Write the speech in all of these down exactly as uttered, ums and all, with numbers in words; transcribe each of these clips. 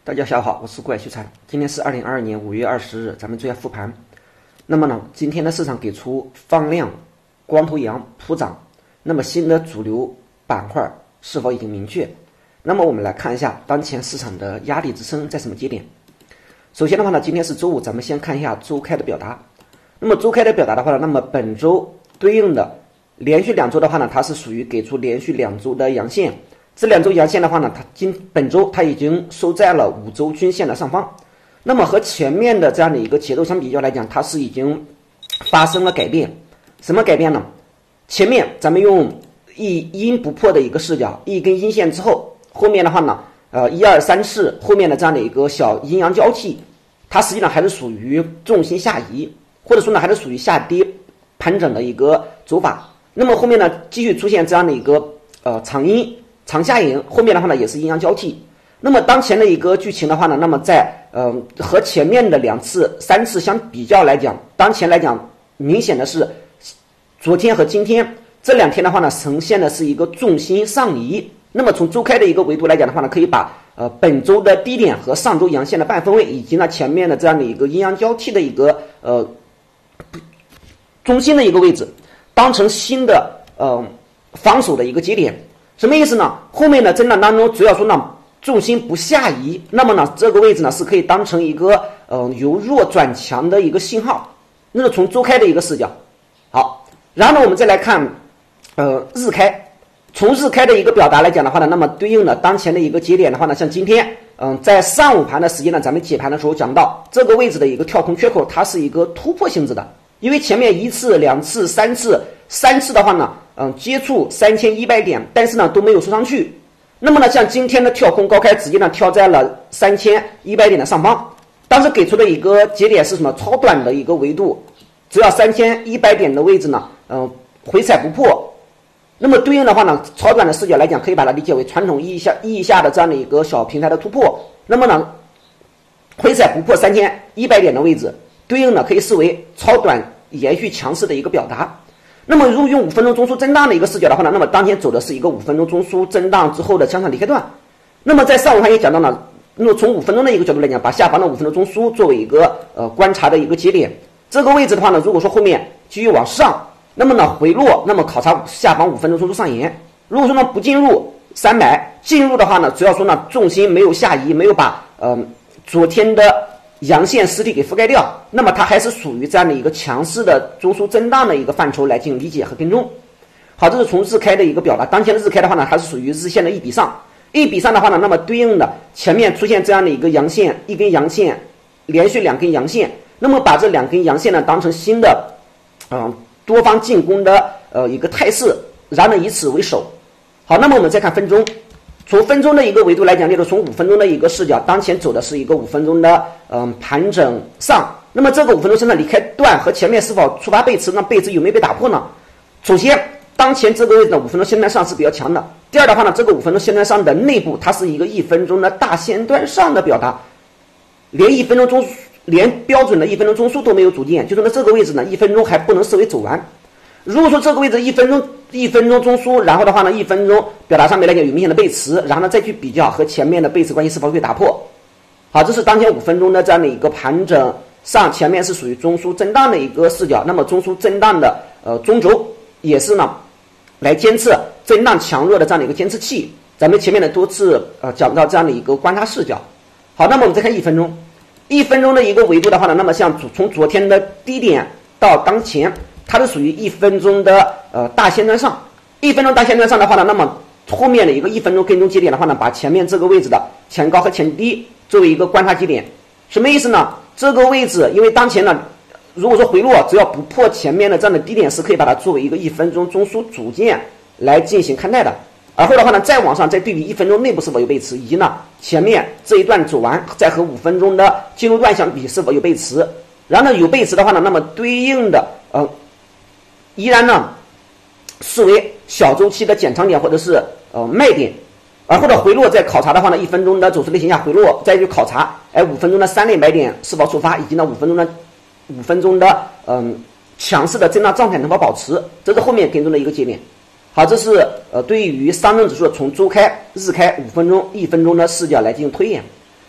大家下午好，我是怪徐灿。今天是二零二二年五月二十日，咱们做下复盘。那么呢，今天的市场给出放量、光头阳普涨，那么新的主流板块是否已经明确？那么我们来看一下当前市场的压力支撑在什么节点。首先的话呢，今天是周五，咱们先看一下周 K 的表达。那么周 K 的表达的话呢，那么本周对应的连续两周的话呢，它是属于给出连续两周的阳线。这两周阳线的话呢，它今本周它已经收在了五周均线的上方。那么和前面的这样的一个节奏相比较来讲，它是已经发生了改变。什么改变呢？前面咱们用一阴不破的一个视角，一根阴线之后，后面的话呢，呃，一二三四后面的这样的一个小阴阳交替，它实际上还是属于重心下移，或者说呢，还是属于下跌盘整的一个走法。那么后面呢，继续出现这样的一个呃长阴。长下影，后面的话呢也是阴阳交替。那么当前的一个剧情的话呢，那么在呃和前面的两次、三次相比较来讲，当前来讲明显的是昨天和今天这两天的话呢，呈现的是一个重心上移。那么从周 K 的一个维度来讲的话呢，可以把呃本周的低点和上周阳线的半分位，以及呢前面的这样的一个阴阳交替的一个呃中心的一个位置，当成新的呃防守的一个节点。什么意思呢？后面的震荡当中，只要说呢重心不下移，那么呢这个位置呢是可以当成一个呃由弱转强的一个信号。那是从周 K 的一个视角。好，然后呢我们再来看呃日 K。从日 K 的一个表达来讲的话呢，那么对应的当前的一个节点的话呢，像今天嗯、呃、在上午盘的时间呢，咱们解盘的时候讲到这个位置的一个跳空缺口，它是一个突破性质的。因为前面一次、两次、三次、三次的话呢，嗯，接触三千一百点，但是呢都没有收上去。那么呢，像今天的跳空高开，直接呢跳在了三千一百点的上方。当时给出的一个节点是什么？超短的一个维度，只要三千一百点的位置呢，嗯，回踩不破。那么对应的话呢，超短的视角来讲，可以把它理解为传统意义下意义下的这样的一个小平台的突破。那么呢，回踩不破三千一百点的位置，对应呢可以视为超短延续强势的一个表达。那么如果用五分钟中枢震荡的一个视角的话呢，那么当天走的是一个五分钟中枢震荡之后的向上离开段。那么在上午盘也讲到了，那么从五分钟的一个角度来讲，把下方的五分钟中枢作为一个呃观察的一个节点。这个位置的话呢，如果说后面继续往上，那么呢回落，那么考察下方五分钟中枢上沿。如果说呢不进入三百，进入的话呢，只要说呢重心没有下移，没有把呃昨天的阳线实体给覆盖掉，那么它还是属于这样的一个强势的中枢震荡的一个范畴来进行理解和跟踪。好，这是从日 K 的一个表达。当前的日 K 的话呢，它是属于日线的一笔上，一笔上的话呢，那么对应的前面出现这样的一个阳线，一根阳线，连续两根阳线，那么把这两根阳线呢当成新的，嗯、呃，多方进攻的呃一个态势，然后呢以此为首。好，那么我们再看分钟。从分钟的一个维度来讲，例如从五分钟的一个视角，当前走的是一个五分钟的嗯盘整上。那么这个五分钟向上离开段和前面是否触发背驰，那背驰有没有被打破呢？首先，当前这个位置的五分钟线段上是比较强的。第二的话呢，这个五分钟线段上的内部它是一个一分钟的大线段上的表达，连一分钟中连标准的一分钟中枢都没有组建，就说呢这个位置呢一分钟还不能视为走完。如果说这个位置一分钟一分钟中枢，然后的话呢，一分钟表达上面来讲有明显的背驰，然后呢再去比较和前面的背驰关系是否被打破。好，这是当前五分钟的这样的一个盘整上，前面是属于中枢震荡的一个视角。那么中枢震荡的呃中轴也是呢来监测震荡强弱的这样的一个监测器。咱们前面的多次呃讲到这样的一个观察视角。好，那么我们再看一分钟，一分钟的一个维度的话呢，那么像从昨天的低点到当前。它是属于一分钟的呃大线段上，一分钟大线段上的话呢，那么后面的一个一分钟跟踪节点的话呢，把前面这个位置的前高和前低作为一个观察节点，什么意思呢？这个位置因为当前呢，如果说回落，只要不破前面的这样的低点，是可以把它作为一个一分钟中枢组件来进行看待的。而后的话呢，再往上再对比一分钟内部是否有背驰，以及呢前面这一段走完，再和五分钟的进入段相比是否有背驰。然后呢有背驰的话呢，那么对应的呃。依然呢视为小周期的减长点或者是呃卖点，而或者回落再考察的话呢，一分钟的走势类型下回落，再去考察哎五分钟的三类买点是否触发，以及呢五分钟的五分钟的嗯强势的震荡状态能否保持，这是后面跟踪的一个节点。好，这是呃对于上证指数从周开、日开、五分钟、一分钟的视角来进行推演。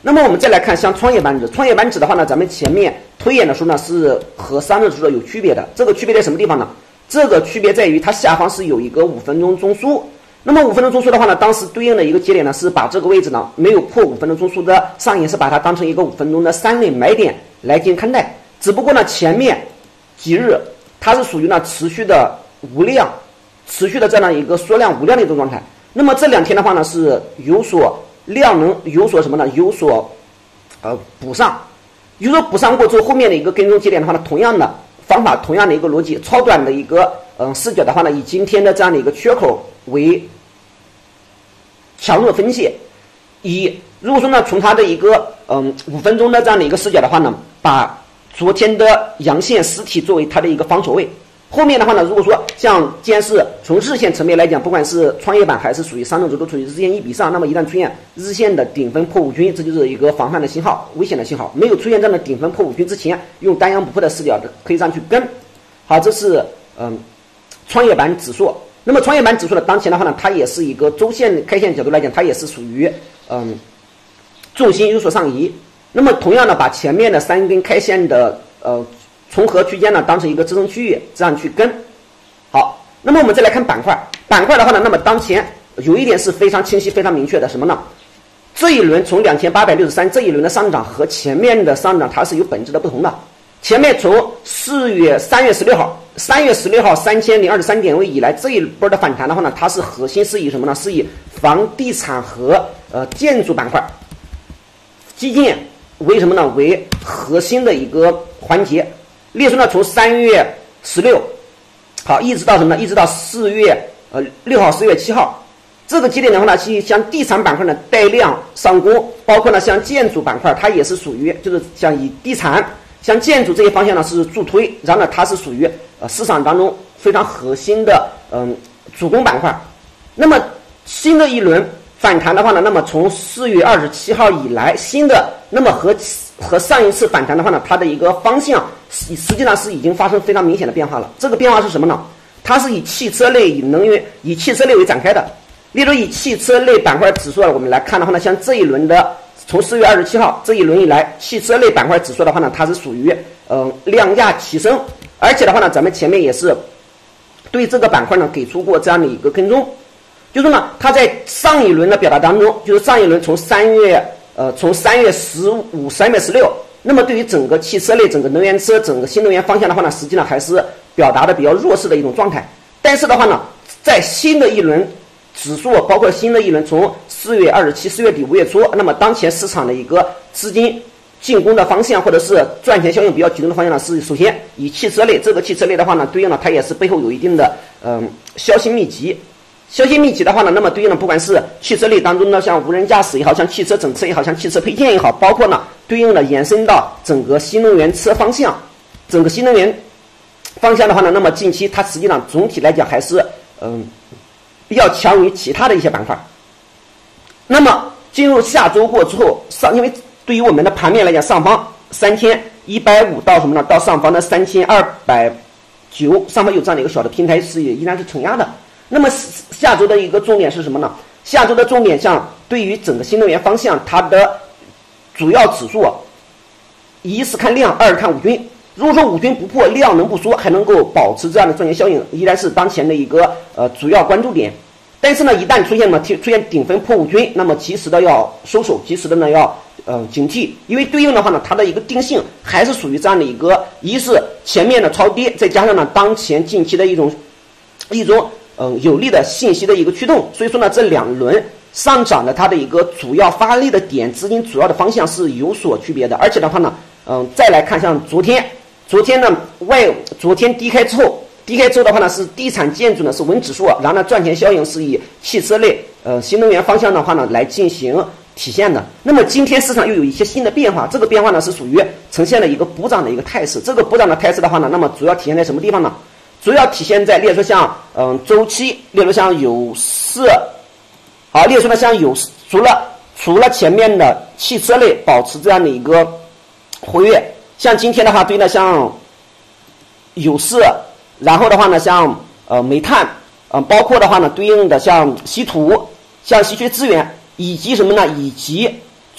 那么我们再来看像创业板指，创业板指的话呢，咱们前面推演的时候呢是和三只指数有区别的。这个区别在什么地方呢？这个区别在于它下方是有一个五分钟中枢。那么五分钟中枢的话呢，当时对应的一个节点呢是把这个位置呢没有破五分钟中枢的上沿，是把它当成一个五分钟的三类买点来进行看待。只不过呢前面几日它是属于呢持续的无量，持续的这样一个缩量无量的一种状态。那么这两天的话呢是有所量能有所什么呢？有所呃补上，有所补上过之后，后面的一个跟踪节点的话呢，同样的方法，同样的一个逻辑，超短的一个嗯、呃、视角的话呢，以今天的这样的一个缺口为强弱分析。以如果说呢，从它的一个嗯五分钟的这样的一个视角的话呢，把昨天的阳线实体作为它的一个防守位。后面的话呢，如果说像既然是从日线层面来讲，不管是创业板还是属于上证指都处于日线一比上，那么一旦出现日线的顶分破五均，这就是一个防范的信号，危险的信号。没有出现这样的顶分破五均之前，用单阳不破的视角可以上去跟。好，这是嗯创业板指数。那么创业板指数呢，当前的话呢，它也是一个周线开线角度来讲，它也是属于嗯重心有所上移。那么同样的，把前面的三根开线的呃重合区间呢当成一个支撑区域，这样去跟。好，那么我们再来看板块，板块的话呢，那么当前有一点是非常清晰、非常明确的，什么呢？这一轮从两千八百六十三这一轮的上涨和前面的上涨它是有本质的不同的。前面从四月三月十六号，三月十六号三千零二十三点位以来这一波的反弹的话呢，它是核心是以什么呢？是以房地产和呃建筑板块、基建为什么呢？为核心的一个环节。例如说呢，从三月十六好一直到什么呢？一直到四月呃六号、四月七号，这个节点的话呢，其实像地产板块呢带量上攻，包括呢像建筑板块，它也是属于就是像以地产、像建筑这些方向呢是助推，然后呢它是属于呃市场当中非常核心的嗯主攻板块。那么新的一轮反弹的话呢，那么从四月二十七号以来，新的那么和和上一次反弹的话呢，它的一个方向实际上是已经发生非常明显的变化了。这个变化是什么呢？它是以汽车类、以能源、以汽车类为展开的。例如以汽车类板块指数我们来看的话呢，像这一轮的从四月二十七号这一轮以来，汽车类板块指数的话呢，它是属于嗯、呃、量价齐升，而且的话呢，咱们前面也是对这个板块呢给出过这样的一个跟踪。就是呢，它在上一轮的表达当中，就是上一轮从三月呃从三月十五、三月十六，那么对于整个汽车类、整个能源车、整个新能源方向的话呢，实际上还是表达的比较弱势的一种状态。但是的话呢，在新的一轮指数，包括新的一轮从四月二十七、四月底、五月初，那么当前市场的一个资金进攻的方向，或者是赚钱效应比较集中的方向呢，是首先以汽车类，这个汽车类的话呢，对应的它也是背后有一定的嗯、呃、消息密集。消息密集的话呢，那么对应的不管是汽车类当中呢，像无人驾驶也好，像汽车整车也好，像汽车配件也好，包括呢对应的延伸到整个新能源车方向，整个新能源方向的话呢，那么近期它实际上总体来讲还是嗯比较强于其他的一些板块。那么进入下周过之后，上因为对于我们的盘面来讲，上方三千一百五到什么呢？到上方的三千二百九，上方有这样的一个小的平台是依然是承压的。那么下周的一个重点是什么呢？下周的重点像对于整个新能源方向，它的主要指数，一是看量，二是看五均。如果说五均不破，量能不缩，还能够保持这样的赚钱效应，依然是当前的一个呃主要关注点。但是呢，一旦出现呢出现顶分破五均，那么及时的要收手，及时的呢要呃警惕，因为对应的话呢，它的一个定性还是属于这样的一个，一是前面的超跌，再加上呢当前近期的一种一种。嗯，有利的信息的一个驱动，所以说呢，这两轮上涨的它的一个主要发力的点，资金主要的方向是有所区别的。而且的话呢，嗯，再来看像昨天，昨天呢外昨天低开之后，低开之后的话呢是地产建筑呢是稳指数，然后呢赚钱效应是以汽车类、呃新能源方向的话呢来进行体现的。那么今天市场又有一些新的变化，这个变化呢是属于呈现了一个补涨的一个态势。这个补涨的态势的话呢，那么主要体现在什么地方呢？主要体现在，例如说像嗯周期，例如像有色，好，例如说呢像有除了除了前面的汽车类保持这样的一个活跃，像今天的话对应的像有色，然后的话呢像呃煤炭，嗯、呃、包括的话呢对应的像稀土、像稀缺资源，以及什么呢？以及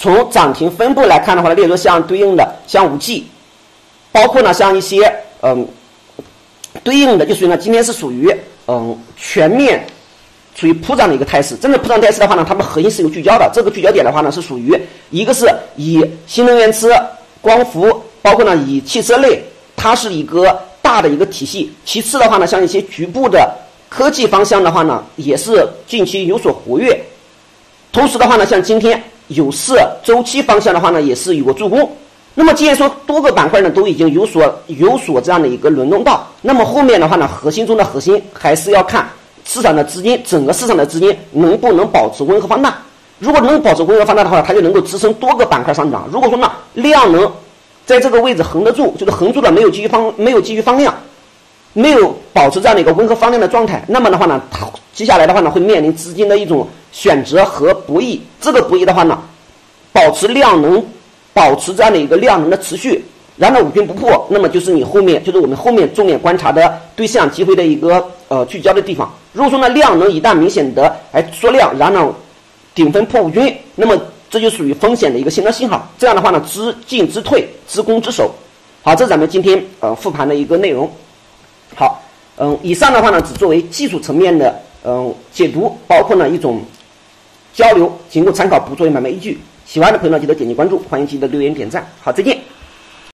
从涨停分布来看的话，例如像对应的像五 G， 包括呢像一些嗯对应的就属于呢今天是属于嗯全面属于普涨的一个态势。真的普涨态势的话呢，它们核心是有聚焦的，这个聚焦点的话呢是属于一个是以新能源车、光伏，包括呢以汽车类，它是一个大的一个体系。其次的话呢，像一些局部的科技方向的话呢，也是近期有所活跃。同时的话呢，像今天有色周期方向的话呢，也是有过助攻。那么既然说多个板块呢都已经有所有所这样的一个轮动到，那么后面的话呢，核心中的核心还是要看市场的资金，整个市场的资金能不能保持温和放大。如果能保持温和放大的话，它就能够支撑多个板块上涨。如果说呢量能在这个位置横得住，就是横住了，没有继续放没有继续放量，没有保持这样的一个温和放量的状态，那么的话呢，它接下来的话呢会面临资金的一种选择和博弈。这个博弈的话呢，保持量能。保持这样的一个量能的持续，然后五均不破，那么就是你后面就是我们后面重点观察的对市场机会的一个呃聚焦的地方。如果说呢量能一旦明显的哎缩量，然后顶分破五均，那么这就属于风险的一个新的信号。这样的话呢，知进知退，知攻知守。好，这是咱们今天呃复盘的一个内容。好，嗯，以上的话呢只作为技术层面的嗯解读，包括呢一种交流，仅供参考，不作为买卖依据。喜欢的朋友呢，记得点击关注，欢迎记得留言点赞。好，再见。